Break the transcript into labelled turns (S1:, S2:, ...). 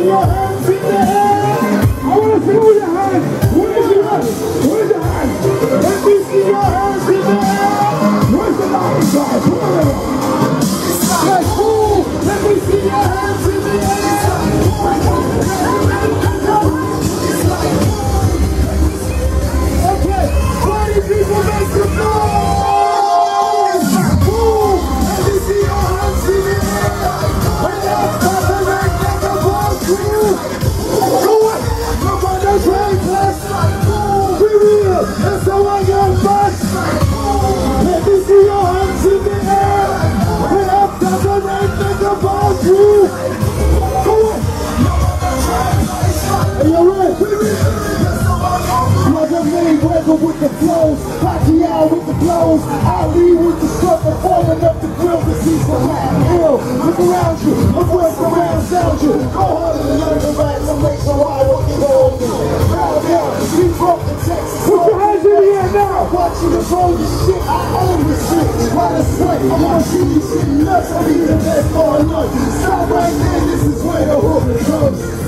S1: your hands in the air. I want to see all your hands. Where's your hands? Where's your hands? Let me see your hands in the air. Where's the light guys? Let's move. Let me see your hands in the air. Okay, 20 people make some noise. Move. Let me see your hands in the air. When that's coming, make a ball crew. Go on. Come on, that's right, let's be real. That's how I got back. Let me see your hands in the air. When that's coming, make a ball crew. Go on. Are you ready? Plug and Lee, Weather with the flows, Pacquiao with the blows, Ali with the struggle, falling up the grill to see some Latin hill. Look around you, look what's around sound you. Go hard and learn the right to make so I will get older. Now, we broke the Texas. Put your hands in the air now. Watching the roll your shit, I own the shit. While it's sweat, I'm gonna see you shit nuts. I'll be the best for a lunch. Stop right there, this is where the hook comes.